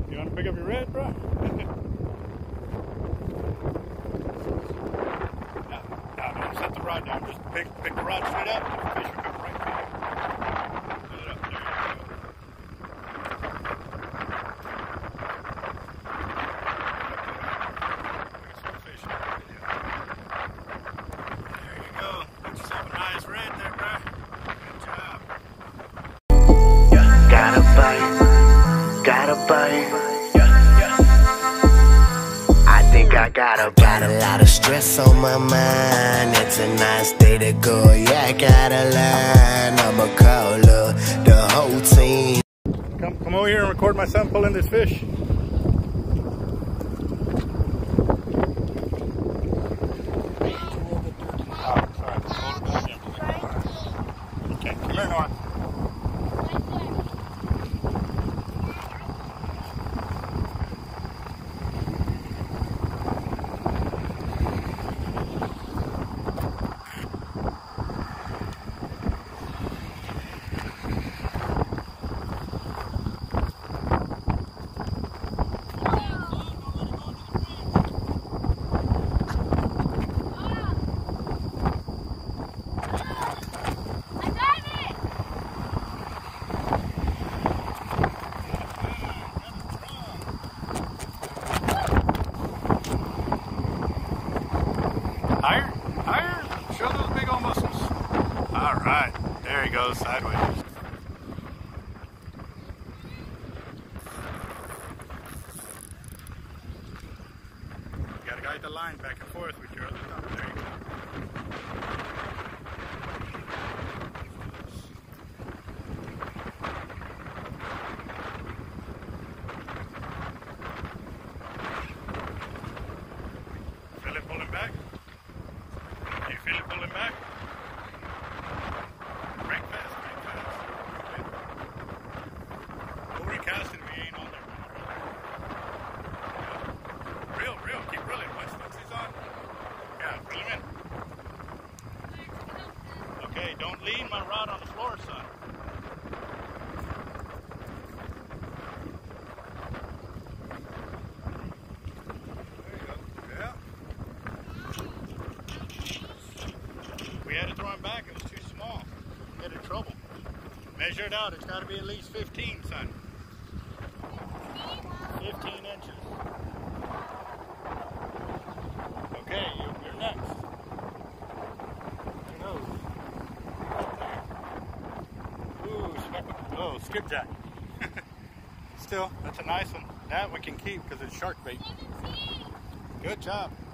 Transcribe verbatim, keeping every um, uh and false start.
You want to pick up your red, bro? no, no, don't set the rod down. Just pick, pick the rod straight up. And the fish will come right to you. Pull it up. There you go. There's some fish in there. There you go. Got yourself a nice red there, bro. Good job. Got a bite. Got a bite. I think I got a got a lot of stress on my mind. It's a nice day to go. Yeah, I got a line. I'ma call up the whole team. Come, come over here and record my son pulling this fish. Oh, sorry. Hold it back in. Okay, come here, Noah. Higher, higher, show those big old muscles. All right, there he goes, sideways. You gotta guide the line back and forth with your other thumb. There you go. Feel it pulling back? You feel it pulling back? Break fast, break fast. Don't recast it if he ain't on there. Reel, reel, keep reeling. Once, once he's on, yeah, reel him in. Okay, don't lean my rod on the floor, son. There you go. Yeah. We had to throw him back, it was too small. We had in trouble. Measure it out, it's got to be at least fifteen, son. fifteen inches. Okay, you, you're next. Your nose. Ooh, speck- oh, skipjack. Still, that's a nice one. That we can keep because it's shark bait. Good job.